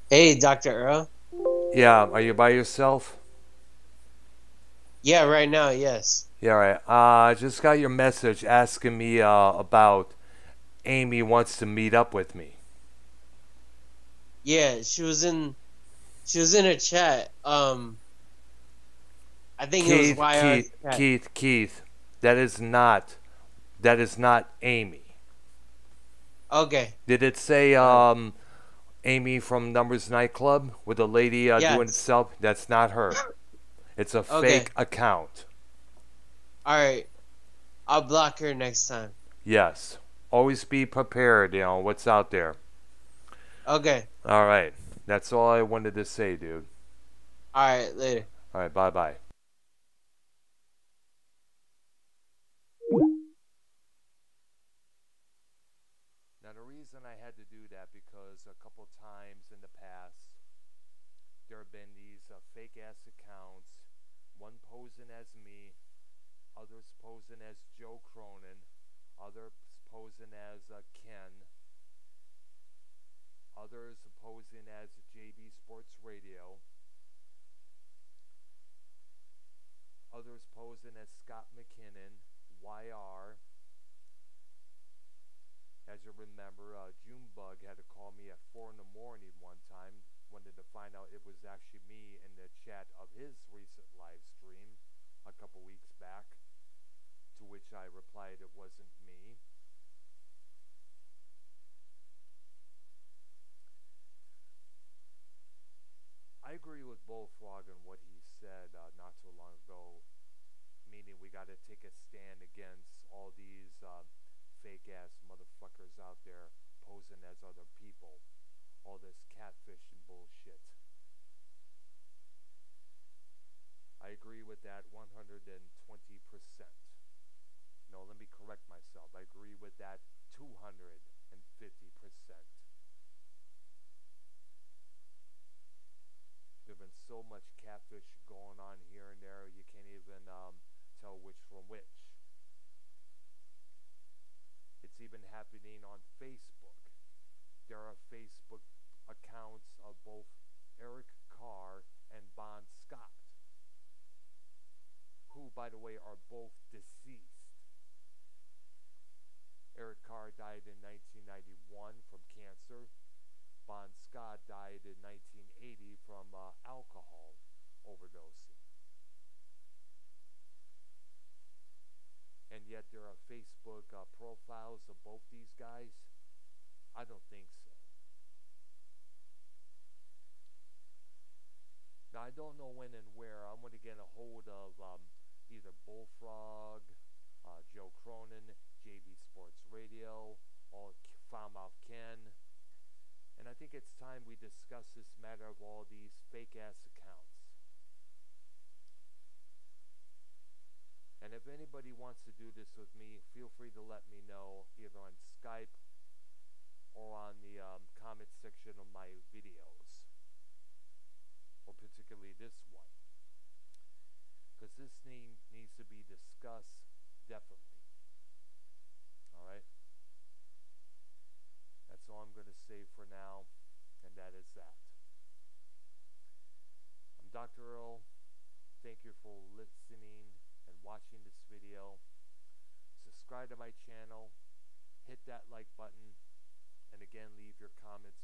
Hey, Dr. Earl. Yeah, are you by yourself? Yeah, right now, yes. Yeah, right. I just got your message asking me about Amy wants to meet up with me. Yeah, she was in a chat. I think it was Keith, YR's Keith, chat. Keith, Keith. That is not that is not Amy. Okay. Did it say Uh, Amy from Numbers Nightclub with the lady doing yes. itself? That's not her. It's a fake Okay. account. All right. I'll block her next time. Yes. Always be prepared, what's out there. Okay. All right. That's all I wanted to say, dude. All right, later. All right, bye-bye. Now the reason I had to do that because a couple times in the past there have been these fake ass accounts, one posing as me, others posing as Joe Cronin, others posing as Ken, others posing as JB Sports Radio, others posing as Scott McKinnon, YR. As you remember, Junebug had to call me at 4 in the morning one time, wanted to find out it was actually me in the chat of his recent live stream a couple weeks back, to which I replied it wasn't me. I agree with Bullfrog and what he said not too long ago, meaning we got to take a stand against all these fake ass motherfuckers out there posing as other people, all this catfish and bullshit. I agree with that 120%. No, let me correct myself. I agree with that 250%. There's been so much catfish going on here and there, you can't even tell which from which. It's even happening on Facebook. There are Facebook accounts of both Eric Carr and Bon Scott, who, by the way, are both deceased. Eric Carr died in 1991 from cancer. Bon Scott died in 1980 from alcohol overdosing. And yet there are Facebook profiles of both these guys? I don't think so. Now, I don't know when and where. I'm going to get a hold of either Bullfrog, Joe Cronin, JB Sports Radio, or Farmouth Ken. And I think it's time we discuss this matter of all these fake ass accounts. And if anybody wants to do this with me, feel free to let me know either on Skype or on the comment section of my videos, or particularly this one, because this needs to be discussed definitely. All right? That's all I'm going to say for now, and that is that. I'm Dr. Earl. Thank you for listening and watching this video. Subscribe to my channel, hit that like button, and again, leave your comments